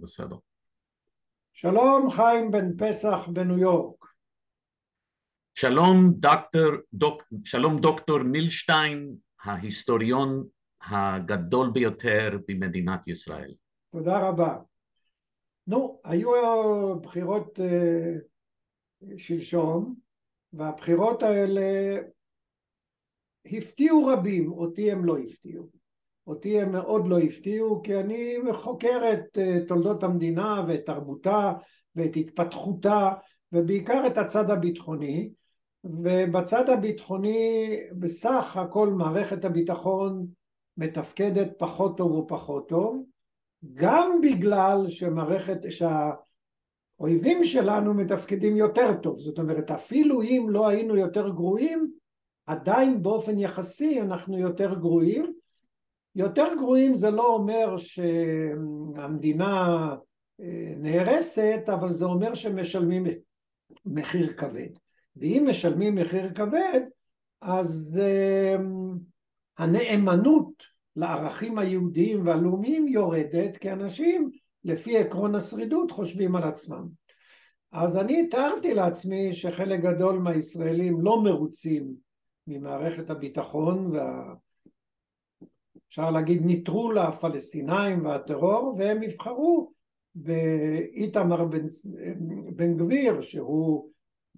בסדר. שלום, חיים בן פסח בניו יורק. שלום דוקטור מילשטיין, ההיסטוריון הגדול ביותר במדינת ישראל. תודה רבה. נו, היו בחירות שלשום, והבחירות האלה הפתיעו רבים, אותי הם לא הפתיעו. אותי הם מאוד לא הפתיעו, כי אני חוקר את תולדות המדינה ואת תרבותה ואת התפתחותה, ובעיקר את הצד הביטחוני. ובצד הביטחוני בסך הכל מערכת הביטחון מתפקדת פחות טוב ופחות טוב, גם בגלל שהאויבים שלנו מתפקדים יותר טוב. זאת אומרת, אפילו אם לא היינו יותר גרועים, עדיין באופן יחסי אנחנו יותר גרועים. יותר גרועים זה לא אומר שהמדינה נהרסת, אבל זה אומר שמשלמים מחיר כבד. ואם משלמים מחיר כבד, אז הנאמנות לערכים היהודיים והלאומיים יורדת, כי אנשים לפי עקרון השרידות חושבים על עצמם. אז אני תיארתי לעצמי שחלק גדול מהישראלים לא מרוצים ממערכת הביטחון, אפשר להגיד נטרול הפלסטינאים והטרור, והם יבחרו באיתמר בן גביר, שהוא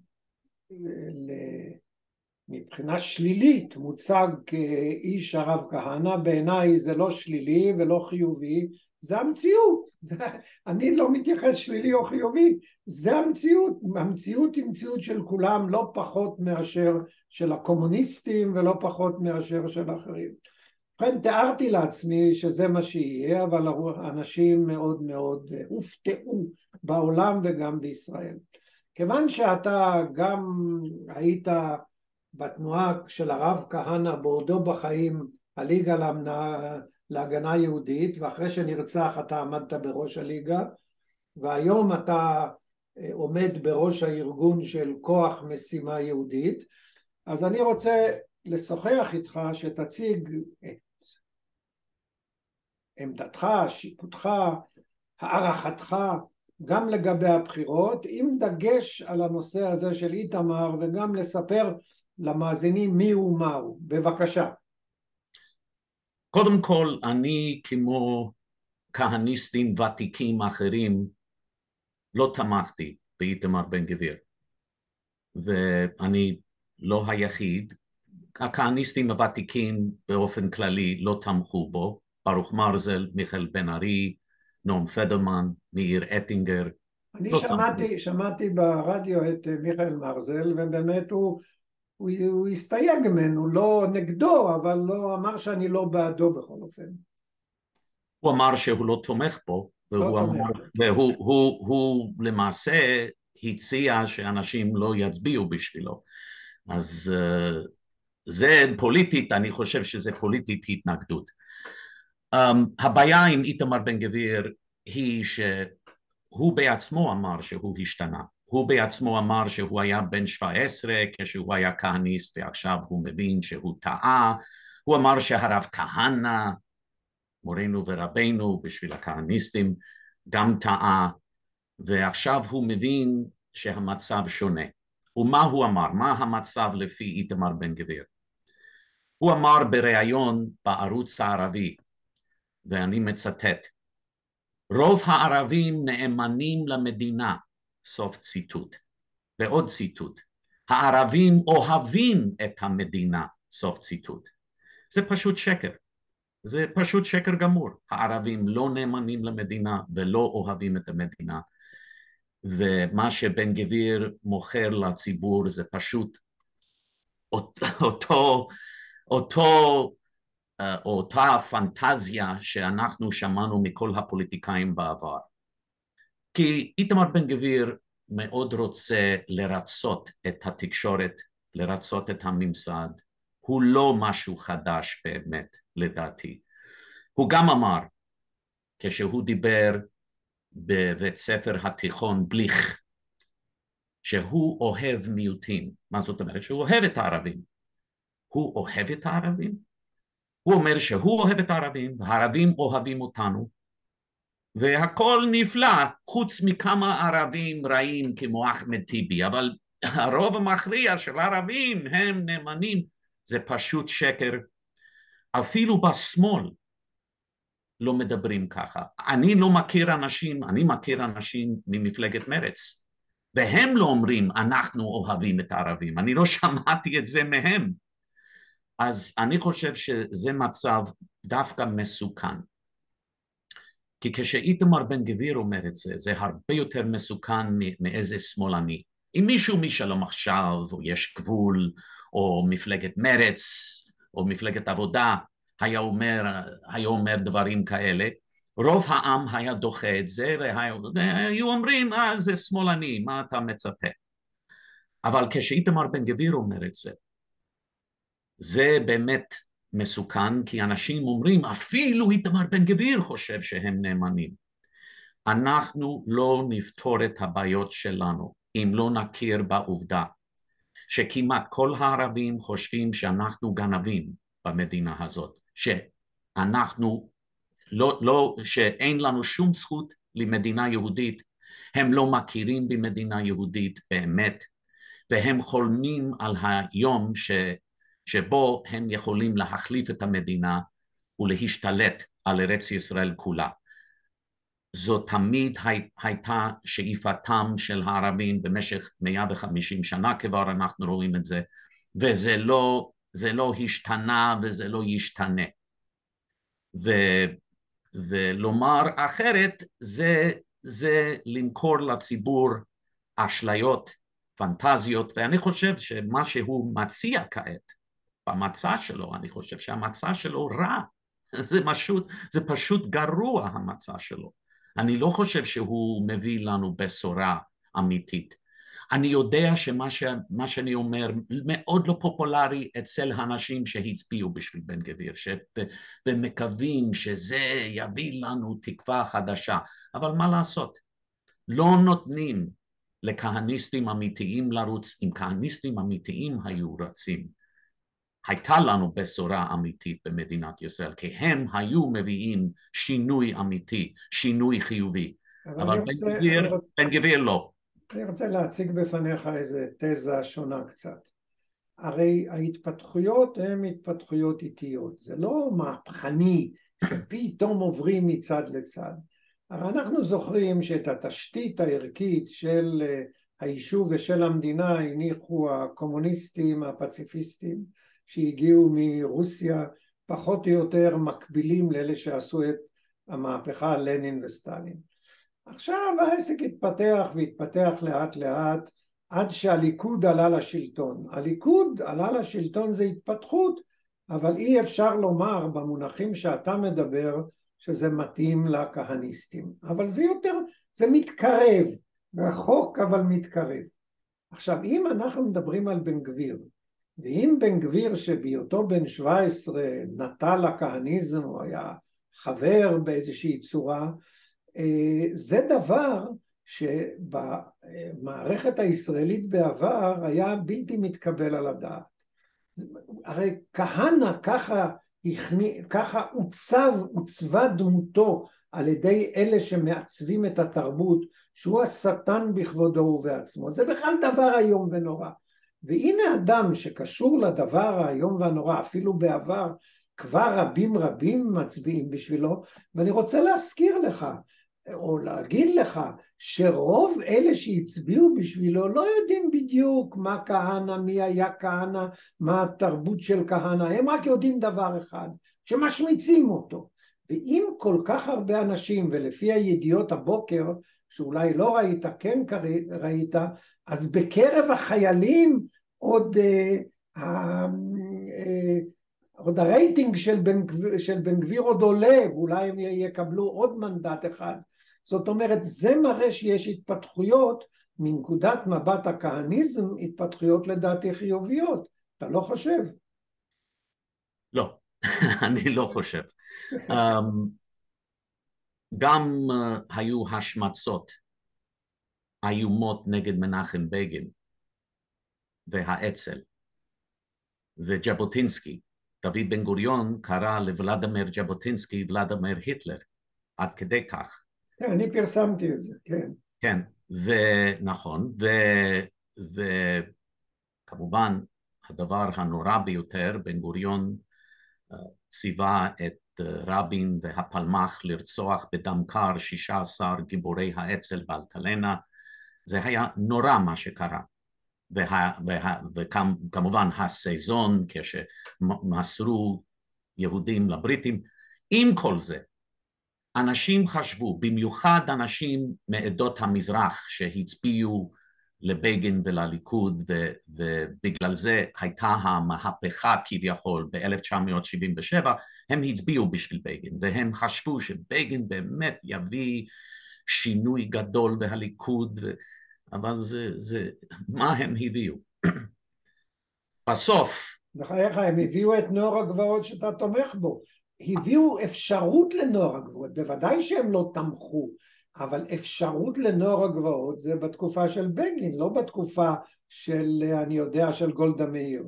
מבחינה שלילית מוצג כאיש הרב כהנא. בעיניי זה לא שלילי ולא חיובי, זה המציאות. אני לא מתייחס שלילי או חיובי, זה המציאות. המציאות היא מציאות של כולם, לא פחות מאשר של הקומוניסטים ולא פחות מאשר של אחרים. לכן תיארתי לעצמי שזה מה שיהיה, אבל אנשים מאוד מאוד הופתעו בעולם וגם בישראל. כיוון שאתה גם היית בתנועה של הרב כהנא בעודו בחיים, הליגה להגנה יהודית, ואחרי שנרצח אתה עמדת בראש הליגה, והיום אתה עומד בראש הארגון של כוח משימה יהודית, אז אני רוצה לשוחח איתך שתציג את עמדתך, שיפוטך, הערכתך, גם לגבי הבחירות, עם דגש על הנושא הזה של איתמר, וגם לספר למאזינים מי הוא מהו. בבקשה. קודם כל, אני כמו כהניסטים ותיקים אחרים לא תמכתי באיתמר בן גביר, ואני לא היחיד. הכהניסטים הוותיקים באופן כללי לא תמכו בו, ברוך מרזל, מיכאל בן ארי, נועם פדרמן, מאיר אטינגר. אני שמעתי ברדיו את מיכאל מרזל, ובאמת הוא הסתייג ממנו, לא נגדו, אבל לא אמר שאני לא בעדו בכל אופן. הוא אמר שהוא לא תומך בו, והוא למעשה הציע שאנשים לא יצביעו בשבילו. אז זה פוליטית, אני חושב שזה פוליטית התנגדות. הבעיה עם איתמר בן גביר היא שהוא בעצמו אמר שהוא השתנה. הוא בעצמו אמר שהוא היה בן 17 כשהוא היה כהניסט, ועכשיו הוא מבין שהוא טעה. הוא אמר שהרב כהנא, מורנו ורבנו בשביל הכהניסטים, גם טעה, ועכשיו הוא מבין שהמצב שונה. ומה הוא אמר? מה המצב לפי איתמר בן גביר? הוא אמר בריאיון בערוץ הערבי, ואני מצטט, רוב הערבים נאמנים למדינה, סוף ציטוט. ועוד ציטוט, הערבים אוהבים את המדינה, סוף ציטוט. זה פשוט שקר. זה פשוט שקר גמור. הערבים לא נאמנים למדינה ולא אוהבים את המדינה. ומה שבן גביר מוכר לציבור זה פשוט אותה פנטזיה שאנחנו שמענו מכל הפוליטיקאים בעבר. כי איתמר בן גביר מאוד רוצה לרצות את התקשורת, לרצות את הממסד. הוא לא משהו חדש באמת, לדעתי. הוא גם אמר, כשהוא דיבר בבית ספר התיכון בליך, שהוא אוהב מיעוטים. מה זאת אומרת? שהוא אוהב את הערבים. הוא אוהב את הערבים? הוא אומר שהוא אוהב את הערבים, והערבים אוהבים אותנו, והכל נפלא, חוץ מכמה ערבים רעים כמו אחמד טיבי, אבל הרוב המכריע של הערבים הם נאמנים, זה פשוט שקר. אפילו בשמאל לא מדברים ככה. אני לא מכיר אנשים, אני מכיר אנשים ממפלגת מרץ, והם לא אומרים אנחנו אוהבים את הערבים, אני לא שמעתי את זה מהם. אז אני חושב שזה מצב דווקא מסוכן. כי כשאיתמר בן גביר אומר את זה, זה הרבה יותר מסוכן מאיזה שמאלני. אם מישהו משלום עכשיו, או יש גבול, או מפלגת מרץ, או מפלגת עבודה, היה אומר דברים כאלה, רוב העם היה דוחה את זה, והיו אומרים, זה שמאלני, מה אתה מצפה? אבל כשאיתמר בן גביר אומר את זה, זה באמת מסוכן, כי אנשים אומרים, אפילו איתמר בן גביר חושב שהם נאמנים. אנחנו לא נפתור את הבעיות שלנו אם לא נכיר בעובדה שכמעט כל הערבים חושבים שאנחנו גנבים במדינה הזאת, שאין לנו שום זכות למדינה יהודית, הם לא מכירים במדינה יהודית באמת, והם חולמים על היום שבו הם יכולים להחליף את המדינה ולהשתלט על ארץ ישראל כולה. זו תמיד הייתה שאיפתם של הערבים במשך 150 שנה כבר אנחנו רואים את זה, וזה לא השתנה וזה לא ישתנה. ולומר אחרת זה למכור לציבור אשליות, פנטזיות, ואני חושב שמה שהוא מציע כעת במצע שלו, אני חושב שהמצע שלו רע, זה פשוט גרוע המצע שלו. אני לא חושב שהוא מביא לנו בשורה אמיתית. אני יודע שמה שאני אומר מאוד לא פופולרי אצל האנשים שהצביעו בשביל בן גביר, ומקווים שזה יביא לנו תקווה חדשה, אבל מה לעשות? לא נותנים לכהניסטים אמיתיים לרוץ. אם כהניסטים אמיתיים היו רצים, הייתה לנו בשורה אמיתית במדינת ישראל, כי הם היו מביאים שינוי אמיתי, שינוי חיובי. אבל בן גביר לא. אני רוצה להציג בפניך איזו תזה שונה קצת. הרי ההתפתחויות הן התפתחויות איטיות, זה לא מהפכני שפתאום עוברים מצד לצד. הרי אנחנו זוכרים שאת התשתית הערכית של היישוב ושל המדינה הניחו הקומוניסטים, הפציפיסטים, שהגיעו מרוסיה, פחות או יותר מקבילים לאלה שעשו את המהפכה, לנין וסטלין. עכשיו העסק התפתח והתפתח לאט לאט, עד שהליכוד עלה לשלטון. הליכוד עלה לשלטון זה התפתחות, אבל אי אפשר לומר במונחים שאתה מדבר, שזה מתאים לכהניסטים. אבל זה יותר, זה מתקרב, רחוק אבל מתקרב. עכשיו, אם אנחנו מדברים על בן גביר, ואם בן גביר שבהיותו בן 17 נטה לכהניזם, הוא היה חבר באיזושהי צורה, זה דבר שבמערכת הישראלית בעבר היה בלתי מתקבל על הדעת. הרי כהנא ככה עוצבה דמותו על ידי אלה שמעצבים את התרבות, שהוא השטן בכבודו ובעצמו. זה בכלל דבר איום ונורא. והנה אדם שקשור לדבר האיום והנורא, אפילו בעבר, כבר רבים מצביעים בשבילו, ואני רוצה להזכיר לך, או להגיד לך, שרוב אלה שהצביעו בשבילו לא יודעים בדיוק מה כהנא, מי היה כהנא, מה התרבות של כהנא, הם רק יודעים דבר אחד, שמשמיצים אותו. ואם כל כך הרבה אנשים, ולפי הידיעות הבוקר, שאולי לא ראית, כן ראית, אז בקרב החיילים עוד הרייטינג של בן גביר עוד עולה, ואולי הם יקבלו עוד מנדט אחד. זאת אומרת, זה מראה שיש התפתחויות, מנקודת מבט הכהניזם, התפתחויות לדעתי חיוביות. אתה לא חושב? לא, אני לא חושב. גם היו השמצות איומות נגד מנחם בגין והאצ"ל וג'בוטינסקי. דוד בן גוריון קרא לוולדימיר ג'בוטינסקי ולדימיר היטלר, עד כדי כך. כן, אני פרסמתי את זה, כן. כן, ונכון, וכמובן הדבר הנורא ביותר, בן גוריון ציווה את רבין והפלמ"ח לרצוח בדם קר 16 גיבורי האצ"ל באלטלנה. זה היה נורא מה שקרה. וכמובן הסזון כשמסרו יהודים לבריטים. עם כל זה, אנשים חשבו, במיוחד אנשים מעדות המזרח שהצביעו לבגין ולליכוד, ובגלל זה הייתה המהפכה כביכול ב-1977, הם הצביעו בשביל בגין, והם חשבו שבגין באמת יביא שינוי גדול והליכוד, אבל מה הם הביאו? בסוף... בחייך, הם הביאו את נוער הגבעות שאתה תומך בו, הביאו אפשרות לנוער הגבעות, בוודאי שהם לא תמכו, אבל אפשרות לנוער הגבעות זה בתקופה של בגין, לא בתקופה של, אני יודע, של גולדה מאיר.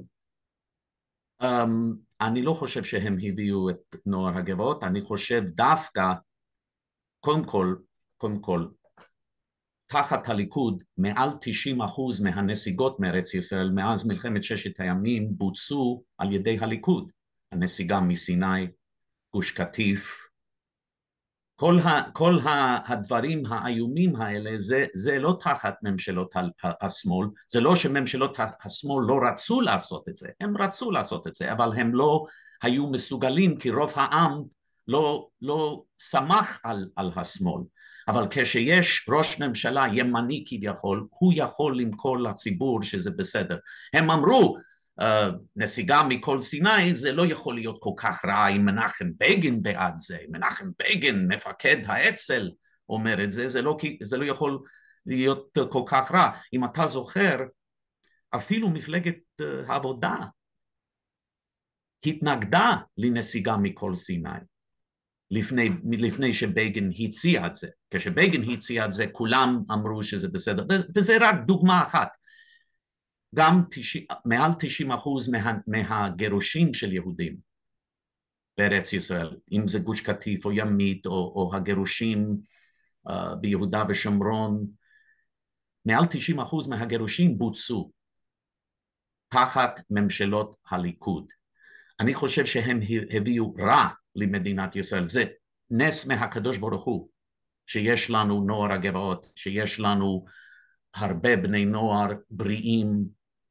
אני לא חושב שהם הביאו את נוער הגבעות, אני חושב דווקא, קודם כל, תחת הליכוד, מעל 90% מהנסיגות מארץ ישראל מאז מלחמת ששת הימים בוצעו על ידי הליכוד. הנסיגה מסיני, גוש קטיף, כל הדברים האיומים האלה, זה לא תחת ממשלות השמאל, זה לא שממשלות השמאל לא רצו לעשות את זה, הם רצו לעשות את זה, אבל הם לא היו מסוגלים, כי רוב העם לא סמך על השמאל. אבל כשיש ראש ממשלה ימני כביכול, הוא יכול למכור לציבור שזה בסדר. הם אמרו, נסיגה מכל סיני זה לא יכול להיות כל כך רע אם מנחם בגין בעד זה, מנחם בגין מפקד האצ"ל אומר את זה, זה לא יכול להיות כל כך רע. אם אתה זוכר, אפילו מפלגת העבודה התנגדה לנסיגה מכל סיני לפני שבגין הציע את זה. כשבגין הציע את זה כולם אמרו שזה בסדר, וזה רק דוגמה אחת. גם מעל 90% מהגירושים של יהודים בארץ ישראל, אם זה גוש קטיף או ימית או הגירושים ביהודה ושומרון, מעל 90% מהגירושים בוצעו תחת ממשלות הליכוד. אני חושב שהם הביאו רע למדינת ישראל, זה נס מהקדוש ברוך הוא, שיש לנו נוער הגבעות, שיש לנו הרבה בני נוער בריאים,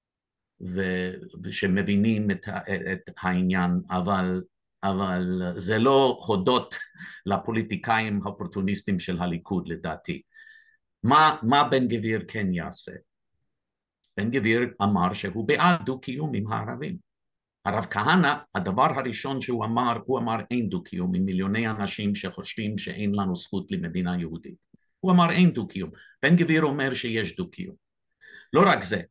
ושמבינים את העניין, אבל זה לא הודות לפוליטיקאים האופורטוניסטים של הליכוד לדעתי. מה בן גביר כן יעשה? בן גביר אמר שהוא בעד דו-קיום עם הערבים. הרב כהנא, הדבר הראשון שהוא אמר, הוא אמר אין דו-קיום עם מיליוני אנשים שחושבים שאין לנו זכות למדינה יהודית. הוא אמר אין דו-קיום. בן גביר אומר שיש דו-קיום. לא רק זה,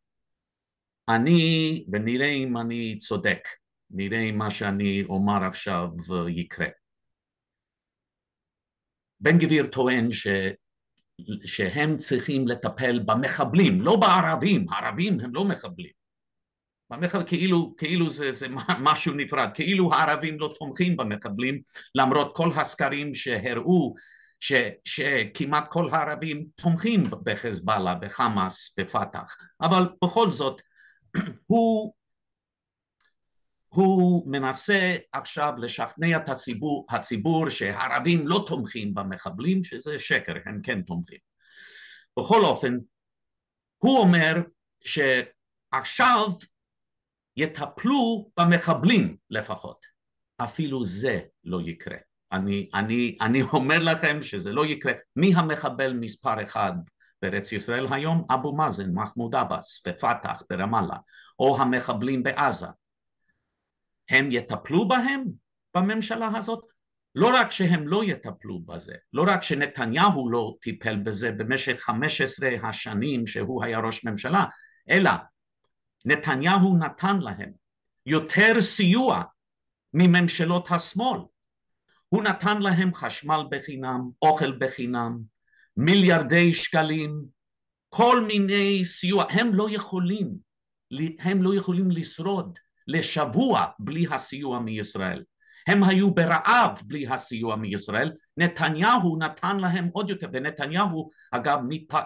ונראה אם אני צודק, נראה אם מה שאני אומר עכשיו יקרה. בן גביר טוען שהם צריכים לטפל במחבלים, לא בערבים, הערבים הם לא מחבלים. כאילו זה משהו נפרד, כאילו הערבים לא תומכים במחבלים, למרות כל הסקרים שהראו שכמעט כל הערבים תומכים בחזבאללה, בחמאס, בפתח, אבל בכל זאת הוא מנסה עכשיו לשכנע את הציבור שהערבים לא תומכים במחבלים, שזה שקר, הם כן תומכים. בכל אופן, הוא אומר שעכשיו יטפלו במחבלים לפחות. אפילו זה לא יקרה. אני אומר לכם שזה לא יקרה. מי המחבל מספר אחד בארץ ישראל היום? אבו מאזן, מחמוד עבאס, בפתח, ברמאללה, או המחבלים בעזה. הם יטפלו בהם בממשלה הזאת? לא רק שהם לא יטפלו בזה, לא רק שנתניהו לא טיפל בזה במשך 15 השנים שהוא היה ראש ממשלה, אלא נתניהו נתן להם יותר סיוע מממשלות השמאל. הוא נתן להם חשמל בחינם, אוכל בחינם, מיליארדי שקלים, כל מיני סיוע. הם לא יכולים לשרוד לשבוע בלי הסיוע מישראל. הם היו ברעב בלי הסיוע מישראל, נתניהו נתן להם עוד יותר, ונתניהו אגב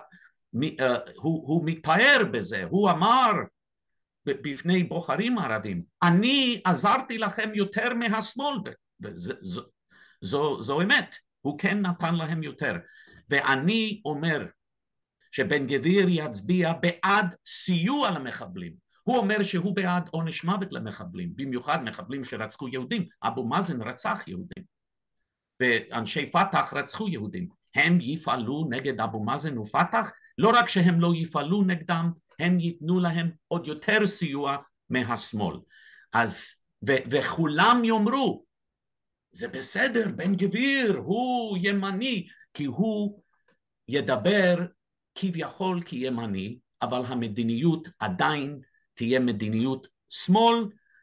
הוא מתפאר בזה, הוא אמר בפני בוחרים ערבים, אני עזרתי לכם יותר מהשמאל, זו אמת, הוא כן נתן להם יותר, ואני אומר שבן גביר יצביע בעד סיוע למחבלים, הוא אומר שהוא בעד עונש מוות למחבלים, במיוחד מחבלים שרצחו יהודים, אבו מאזן רצח יהודים, ואנשי פתח רצחו יהודים, הם יפעלו נגד אבו מאזן ופתח, לא רק שהם לא יפעלו נגדם, הם ייתנו להם עוד יותר סיוע מהשמאל. אז, וכולם יאמרו, זה בסדר, בן גביר הוא ימני, כי הוא ידבר כביכול כימני, אבל המדיניות עדיין תהיה מדיניות שמאל,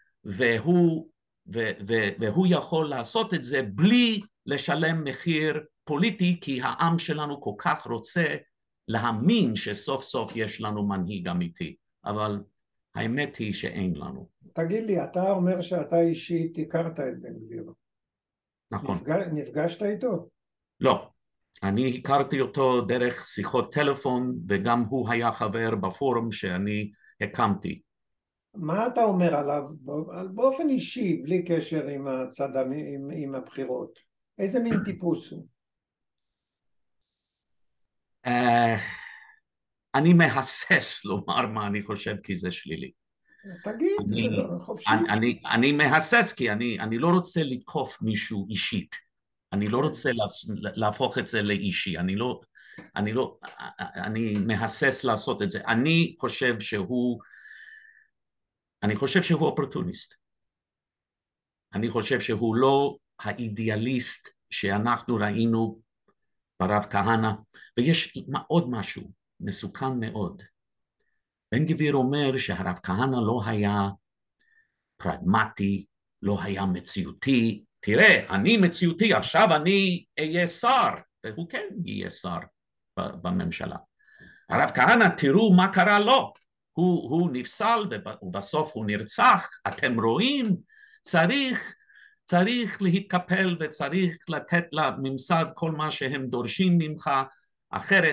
והוא יכול לעשות את זה בלי לשלם מחיר פוליטי, כי העם שלנו כל כך רוצה להאמין שסוף סוף יש לנו מנהיג אמיתי, אבל האמת היא שאין לנו. תגיד לי, אתה אומר שאתה אישית הכרת את בן גביר. נכון. נפגשת איתו? לא. אני הכרתי אותו דרך שיחות טלפון, וגם הוא היה חבר בפורום שאני הקמתי. מה אתה אומר עליו באופן אישי, בלי קשר עם הבחירות? איזה מין טיפוס הוא? אני מהסס לומר מה אני חושב, כי זה שלילי. תגיד, חופשי. אני מהסס כי אני לא רוצה לתקוף מישהו אישית. אני לא רוצה להפוך את זה לאישי. אני מהסס לעשות את זה. אני חושב שהוא אופורטוניסט. אני חושב שהוא לא האידיאליסט שאנחנו ראינו ברב כהנא, ויש עוד משהו מסוכן מאוד. בן גביר אומר שהרב כהנא לא היה פרגמטי, לא היה מציאותי. תראה, אני מציאותי, עכשיו אני אהיה שר, והוא כן יהיה שר בממשלה. הרב כהנא, תראו מה קרה לו, הוא נפסל ובסוף הוא נרצח, אתם רואים, צריך להתקפל וצריך לתת לממסד כל מה שהם דורשים ממך, אחרת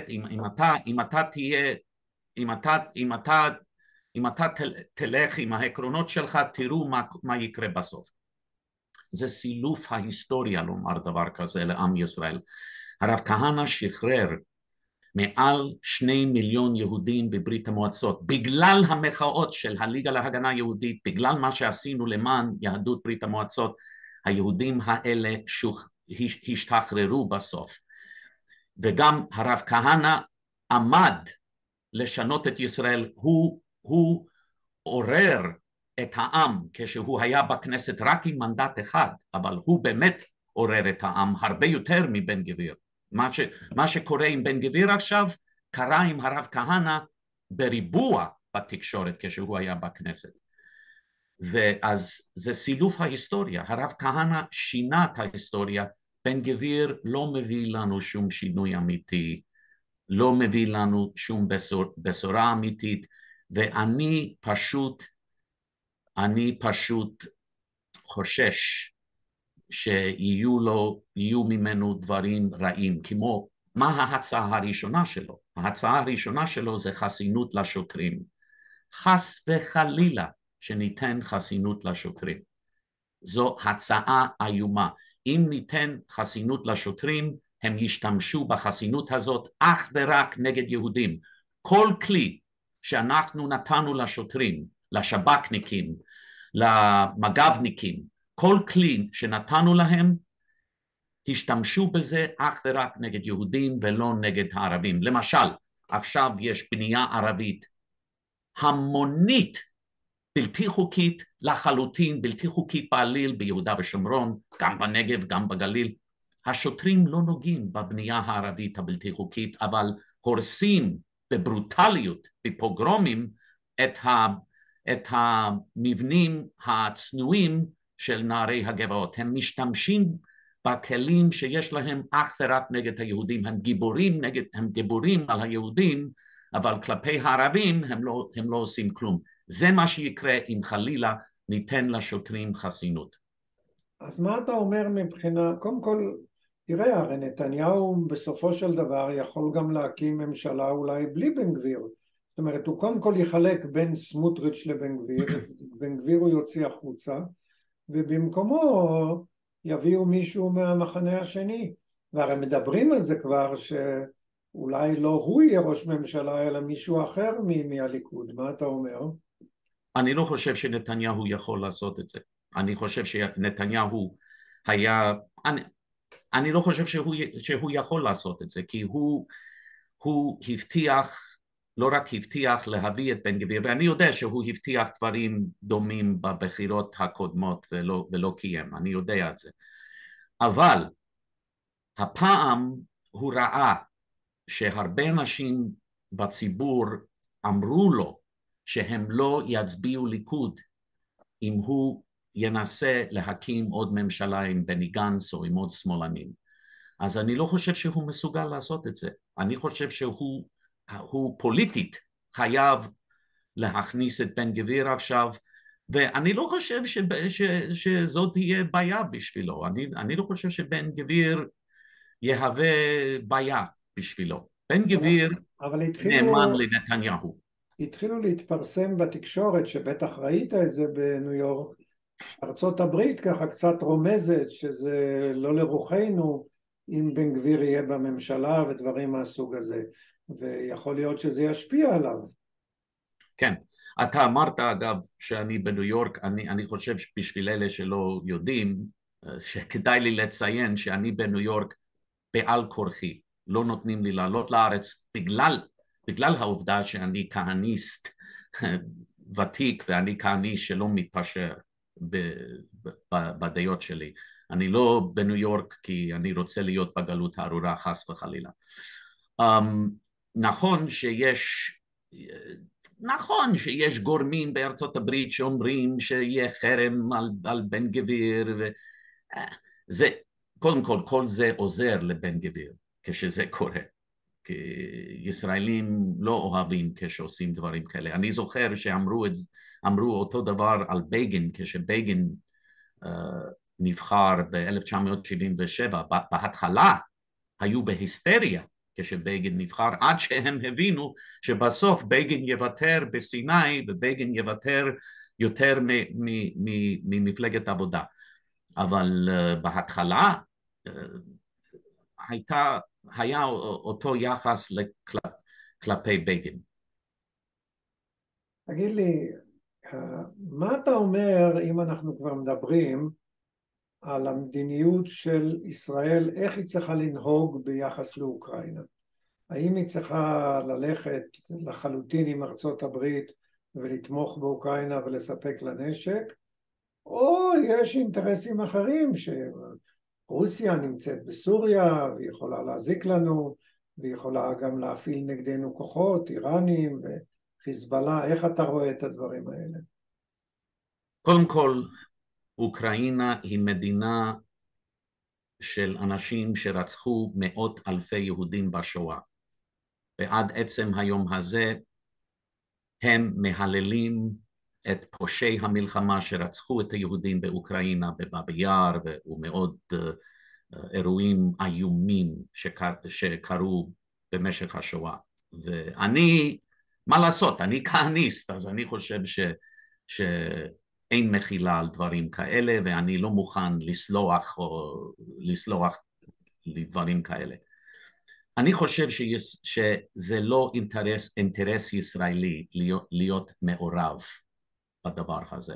אם אתה תלך עם העקרונות שלך, תראו מה יקרה בסוף. זה סילוף ההיסטוריה לומר דבר כזה לעם ישראל. הרב כהנא שחרר מעל 2 מיליון יהודים בברית המועצות, בגלל המחאות של הליגה להגנה יהודית, בגלל מה שעשינו למען יהדות ברית המועצות, היהודים האלה השתחררו בסוף. וגם הרב כהנא עמד לשנות את ישראל, הוא עורר את העם כשהוא היה בכנסת רק עם מנדט אחד, אבל הוא באמת עורר את העם הרבה יותר מבן גביר. מה שקורה עם בן גביר עכשיו קרה עם הרב כהנא בריבוע בתקשורת כשהוא היה בכנסת. ואז זה סילוף ההיסטוריה, הרב כהנא שינה את ההיסטוריה, בן גביר לא מביא לנו שום שינוי אמיתי, לא מביא לנו שום בשורה אמיתית, ואני פשוט חושש שיהיו ממנו דברים רעים, כמו מה ההצעה הראשונה שלו? ההצעה הראשונה שלו זה חסינות לשוטרים. חס וחלילה שניתן חסינות לשוטרים. זו הצעה איומה. אם ניתן חסינות לשוטרים, הם ישתמשו בחסינות הזאת אך ורק נגד יהודים. כל כלי שאנחנו נתנו לשוטרים, לשב"כניקים, למג"בניקים, כל כלי שנתנו להם, השתמשו בזה אך ורק נגד יהודים ולא נגד הערבים. למשל, עכשיו יש בנייה ערבית המונית, בלתי חוקית לחלוטין, בלתי חוקית בעליל ביהודה ושומרון, גם בנגב, גם בגליל. השוטרים לא נוגעים בבנייה הערבית הבלתי חוקית, אבל הורסים בברוטליות, בפוגרומים, את המבנים הצנועים של נערי הגבעות. הם משתמשים בכלים שיש להם אך ורק נגד היהודים. הם גיבורים על היהודים, אבל כלפי הערבים הם לא עושים כלום. זה מה שיקרה אם חלילה ניתן לשוטרים חסינות. אז מה אתה אומר מבחינה, קודם כל, תראה, הרי נתניהו בסופו של דבר יכול גם להקים ממשלה אולי בלי בן גביר. זאת אומרת, הוא קודם כל יחלק בין סמוטריץ' לבן גביר, את בן גביר הוא יוציא החוצה, ובמקומו יביאו מישהו מהמחנה השני. והרי מדברים על זה כבר שאולי לא הוא יהיה ראש ממשלה, אלא מישהו אחר מהליכוד. מה אתה אומר? אני לא חושב שנתניהו יכול לעשות את זה. אני חושב שנתניהו היה, אני לא חושב שהוא יכול לעשות את זה, כי הוא הבטיח, לא רק הבטיח להביא את בן גביר, ואני יודע שהוא הבטיח דברים דומים בבחירות הקודמות ולא קיים, אני יודע את זה. אבל הפעם הוא ראה שהרבה אנשים בציבור אמרו לו שהם לא יצביעו ליכוד אם הוא ינסה להקים עוד ממשלה עם בני גנץ או עם עוד שמאלנים. אז אני לא חושב שהוא מסוגל לעשות את זה. אני חושב שהוא פוליטית חייב להכניס את בן גביר עכשיו, ואני לא חושב שזאת תהיה בעיה בשבילו. אני לא חושב שבן גביר יהווה בעיה בשבילו. בן גביר אבל נאמן לנתניהו. התחילו להתפרסם בתקשורת, שבטח ראית את זה בניו יורק, ארצות הברית ככה קצת רומזת שזה לא לרוחנו אם בן גביר יהיה בממשלה ודברים מהסוג הזה, ויכול להיות שזה ישפיע עליו. כן, אתה אמרת אגב שאני בניו יורק, אני חושב בשביל אלה שלא יודעים, שכדאי לי לציין שאני בניו יורק בעל כורחי, לא נותנים לי לעלות לארץ בגלל העובדה שאני כהניסט ותיק ואני כהניסט שלא מתפשר בדעות שלי. אני לא בניו יורק כי אני רוצה להיות בגלות הארורה חס וחלילה. נכון שיש גורמים בארצות הברית שאומרים שיהיה חרם על בן גביר, קודם כל זה עוזר לבן גביר כשזה קורה, כי ישראלים לא אוהבים כשעושים דברים כאלה. אני זוכר שאמרו אותו דבר על בגין, כשבגין נבחר ב-1977, בהתחלה היו בהיסטריה כשבגין נבחר, עד שהם הבינו שבסוף בגין יוותר בסיני ובגין יוותר יותר ממפלגת עבודה. אבל בהתחלה היה אותו יחס כלפי בגין. תגיד לי, מה אתה אומר אם אנחנו כבר מדברים על המדיניות של ישראל, איך היא צריכה לנהוג ביחס לאוקראינה? האם היא צריכה ללכת לחלוטין עם ארצות הברית ולתמוך באוקראינה ולספק לה נשק, או יש אינטרסים אחרים שרוסיה נמצאת בסוריה והיא יכולה להזיק לנו והיא יכולה גם להפעיל נגדנו כוחות איראנים וחיזבאללה? איך אתה רואה את הדברים האלה? קודם כל, אוקראינה היא מדינה של אנשים שרצחו מאות אלפי יהודים בשואה, ועד עצם היום הזה הם מהללים את פושעי המלחמה שרצחו את היהודים באוקראינה, בבאבי יאר, ומאוד אירועים איומים שקרו במשך השואה. ואני, מה לעשות, אני כהניסט, אז אני חושב שאין מחילה על דברים כאלה, ואני לא מוכן לסלוח לדברים כאלה. אני חושב שזה לא אינטרס ישראלי להיות מעורב בדבר הזה.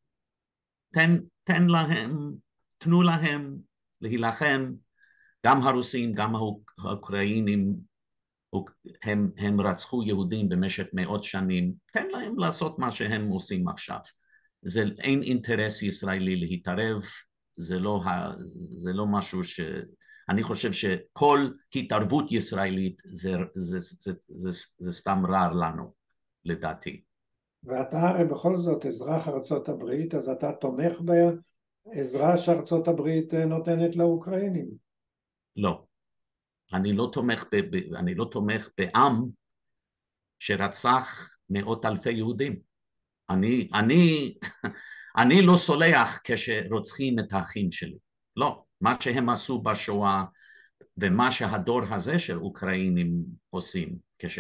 תנו להם להילחם, גם הרוסים, גם האוקראינים, הם רצחו יהודים במשך מאות שנים, תן להם לעשות מה שהם עושים עכשיו. אין אינטרס ישראלי להתערב, זה לא משהו אני חושב שכל התערבות ישראלית זה סתם רע לנו, לדעתי. ואתה הרי בכל זאת אזרח ארצות הברית, אז אתה תומך בעזרה שארצות הברית נותנת לאוקראינים. לא. אני לא תומך בעם שרצח מאות אלפי יהודים. אני לא סולח כשרוצחים את האחים שלי. לא. מה שהם עשו בשואה ומה שהדור הזה של אוקראינים עושים,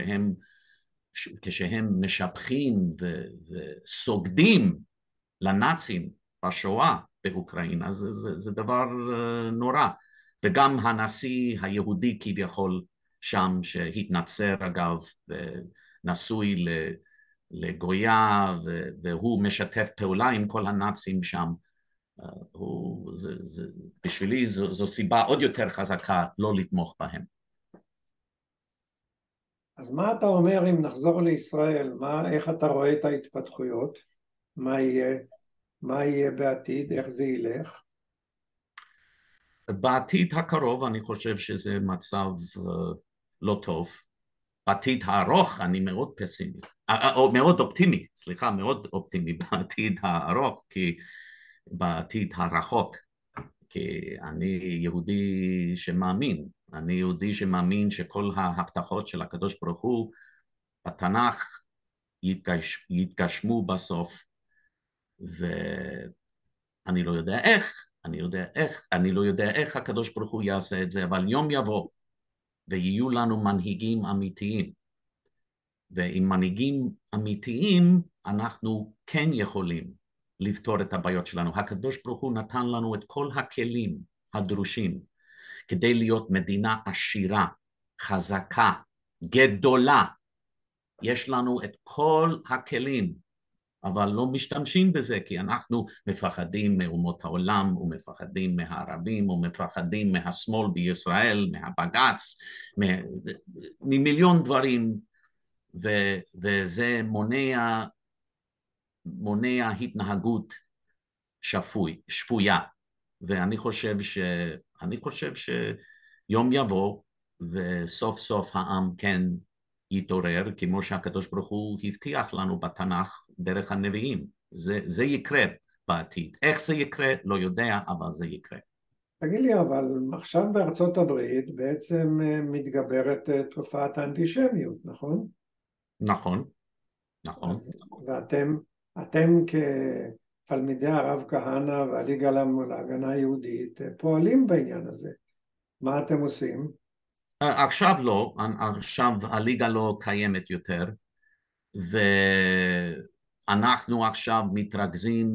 כשהם משבחים וסוגדים לנאצים בשואה באוקראינה, זה דבר נורא. וגם הנשיא היהודי כביכול שם, שהתנצר אגב, נשוי לגויה, והוא משתף פעולה עם כל הנאצים שם, בשבילי זו סיבה עוד יותר חזקה לא לתמוך בהם. אז מה אתה אומר אם נחזור לישראל? איך אתה רואה את ההתפתחויות? מה יהיה בעתיד? איך זה ילך? בעתיד הקרוב אני חושב שזה מצב לא טוב. בעתיד הארוך אני מאוד פסימי, או מאוד אופטימי, סליחה, מאוד אופטימי בעתיד הארוך, כי בעתיד הרחוק, כי אני יהודי שמאמין, אני יהודי שמאמין שכל ההבטחות של הקדוש ברוך הוא בתנ"ך יתגשמו בסוף, ואני לא יודע איך, אני לא יודע איך הקדוש ברוך הוא יעשה את זה, אבל יום יבוא ויהיו לנו מנהיגים אמיתיים, ועם מנהיגים אמיתיים אנחנו כן יכולים לפתור את הבעיות שלנו. הקדוש ברוך הוא נתן לנו את כל הכלים הדרושים כדי להיות מדינה עשירה, חזקה, גדולה. יש לנו את כל הכלים, אבל לא משתמשים בזה, כי אנחנו מפחדים מאומות העולם, ומפחדים מהערבים, ומפחדים מהשמאל בישראל, מהבג"ץ, ממיליון דברים, וזה מונע התנהגות שפויה. ואני חושב שיום יבוא, וסוף סוף העם כן יתעורר, כמו שהקדוש ברוך הוא הבטיח לנו בתנ"ך דרך הנביאים. זה יקרה בעתיד. איך זה יקרה? לא יודע, אבל זה יקרה. תגיד לי, אבל עכשיו בארצות הברית בעצם מתגברת תופעת האנטישמיות, נכון? נכון, נכון. ואתם כתלמידי הרב כהנא והליגה להגנה יהודית פועלים בעניין הזה. מה אתם עושים? עכשיו לא, עכשיו הליגה לא קיימת יותר, ואנחנו עכשיו מתרכזים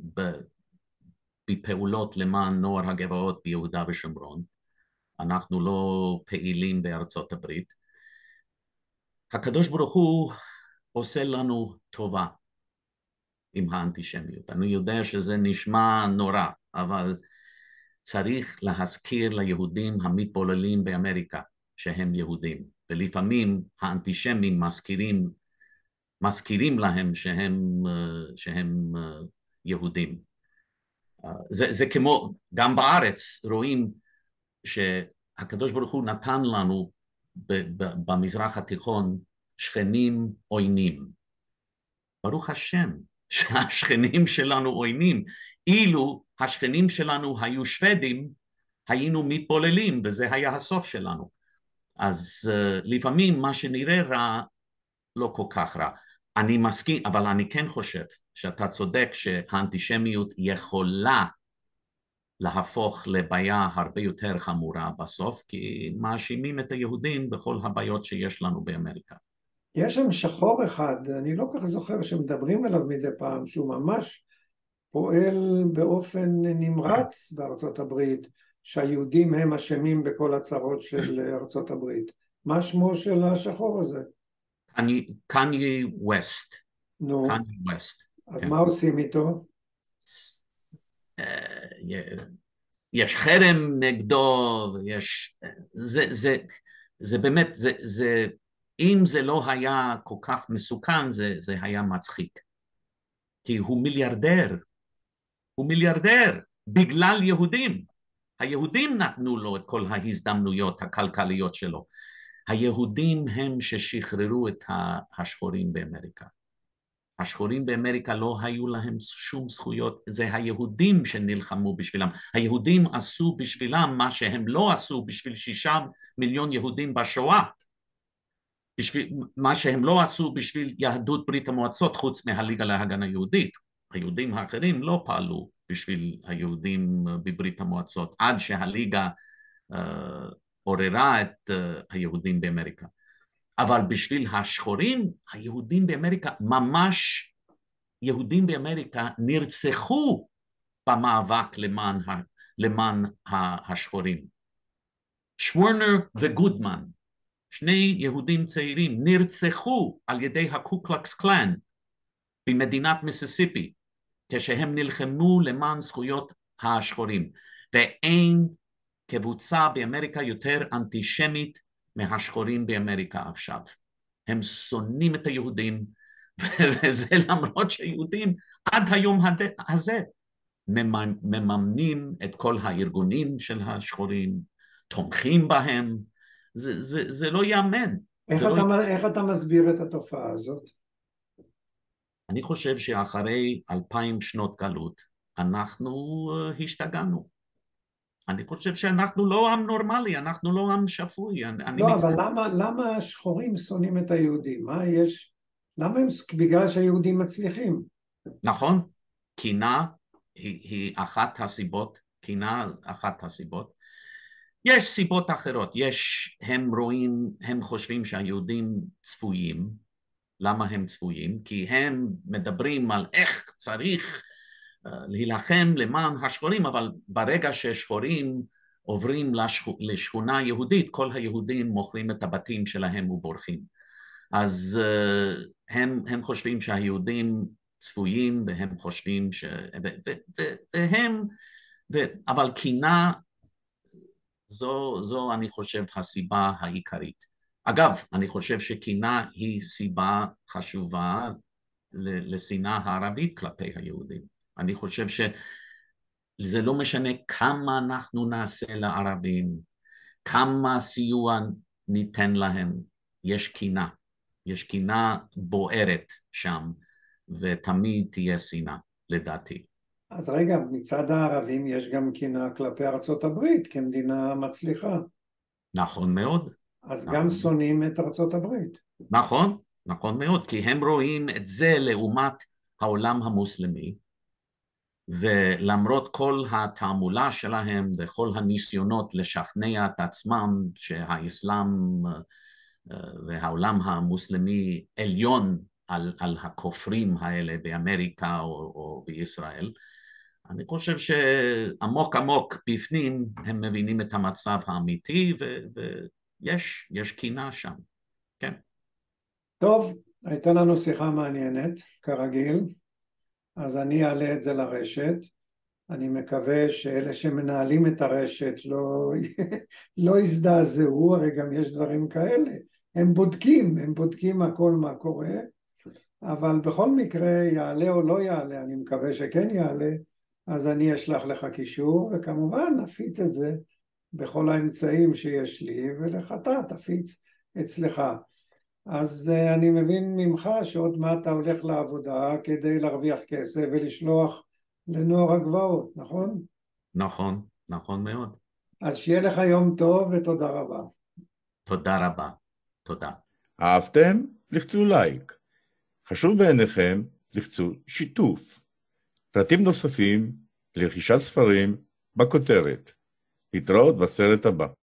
בפעולות למען נוער הגבעות ביהודה ושומרון. אנחנו לא פעילים בארצות הברית. הקדוש ברוך הוא עושה לנו טובה עם האנטישמיות. אני יודע שזה נשמע נורא, אבל צריך להזכיר ליהודים המתבוללים באמריקה שהם יהודים, ולפעמים האנטישמים מזכירים להם שהם יהודים. זה כמו, גם בארץ רואים שהקדוש ברוך הוא נתן לנו במזרח התיכון שכנים עוינים. ברוך השם שהשכנים שלנו עוינים. אילו השכנים שלנו היו שוודים, היינו מתבוללים, וזה היה הסוף שלנו. אז לפעמים מה שנראה רע לא כל כך רע. אני מסכים, אבל אני כן חושב שאתה צודק שהאנטישמיות יכולה להפוך לבעיה הרבה יותר חמורה בסוף, כי מאשימים את היהודים בכל הבעיות שיש לנו באמריקה. יש שם שחור אחד, אני לא כך זוכר שמדברים עליו מדי פעם, שהוא ממש פועל באופן נמרץ בארצות הברית, שהיהודים הם אשמים בכל הצרות של ארצות הברית. מה שמו של השחור הזה? קניה ווסט. נו, קניה ווסט. אז מה עושים איתו? יש חרם נגדו, זה באמת, אם זה לא היה כל כך מסוכן, זה היה מצחיק. כי הוא מיליארדר בגלל יהודים. היהודים נתנו לו את כל ההזדמנויות הכלכליות שלו. היהודים הם ששחררו את השחורים באמריקה. השחורים באמריקה לא היו להם שום זכויות, זה היהודים שנלחמו בשבילם. היהודים עשו בשבילם מה שהם לא עשו בשביל 6 מיליון יהודים בשואה. מה שהם לא עשו בשביל יהדות ברית המועצות חוץ מהליגה להגנה יהודית. היהודים האחרים לא פעלו בשביל היהודים בברית המועצות, עד שהליגה עוררה את היהודים באמריקה. אבל בשביל השחורים, היהודים באמריקה, ממש יהודים באמריקה נרצחו במאבק למען השחורים. שוורנר וגודמן, שני יהודים צעירים, נרצחו על ידי הקוקלקס קלאן במדינת מיסיסיפי, כשהם נלחמו למען זכויות השחורים. ואין קבוצה באמריקה יותר אנטישמית מהשחורים באמריקה עכשיו. הם שונאים את היהודים, וזה למרות שהיהודים עד היום הזה מממנים את כל הארגונים של השחורים, תומכים בהם. זה לא יאמן. איך אתה מסביר את התופעה הזאת? אני חושב שאחרי 2000 שנות גלות אנחנו השתגענו. אני חושב שאנחנו לא עם נורמלי, אנחנו לא עם שפוי. לא, אבל למה השחורים שונאים את היהודים? מה יש? למה הם? בגלל שהיהודים מצליחים. נכון, קינה היא אחת הסיבות, קינה אחת הסיבות. יש סיבות אחרות, הם חושבים שהיהודים צפויים. למה הם צפויים? כי הם מדברים על איך צריך להילחם למען השחורים, אבל ברגע ששחורים עוברים לשכונה יהודית, כל היהודים מוכרים את הבתים שלהם ובורחים. אז הם חושבים שהיהודים צפויים, והם חושבים אבל קינה, זו אני חושב הסיבה העיקרית. אגב, אני חושב שקינה היא סיבה חשובה לשנאה הערבית כלפי היהודים. אני חושב שזה לא משנה כמה אנחנו נעשה לערבים, כמה סיוע ניתן להם, יש קינה. יש קינה בוערת שם, ותמיד תהיה שנאה, לדעתי. אז רגע, מצד הערבים יש גם קינה כלפי ארצות הברית כמדינה מצליחה. נכון מאוד. אז גם שונאים את ארצות הברית. נכון, נכון מאוד, כי הם רואים את זה לעומת העולם המוסלמי, ולמרות כל התעמולה שלהם וכל הניסיונות לשכנע את עצמם שהאסלאם והעולם המוסלמי עליון על הכופרים האלה באמריקה או בישראל, אני חושב שעמוק עמוק בפנים הם מבינים את המצב האמיתי ויש קינה שם, כן. טוב, הייתה לנו שיחה מעניינת, כרגיל, אז אני אעלה את זה לרשת. אני מקווה שאלה שמנהלים את הרשת לא יזדעזעו, הרי גם יש דברים כאלה. הם בודקים הכל מה קורה, אבל בכל מקרה יעלה או לא יעלה, אני מקווה שכן יעלה, אז אני אשלח לך קישור, וכמובן נפיץ את זה בכל האמצעים שיש לי, ולך תפיץ אצלך. אז אני מבין ממך שעוד מעט אתה הולך לעבודה כדי להרוויח כסף ולשלוח לנוער הגבעות, נכון? נכון, נכון מאוד. אז שיהיה לך יום טוב ותודה רבה. תודה רבה, תודה. אהבתם? לחצו לייק. חשוב בעיניכם, לחצו שיתוף. פרטים נוספים לרכישת ספרים בכותרת. להתראות בסרט הבא.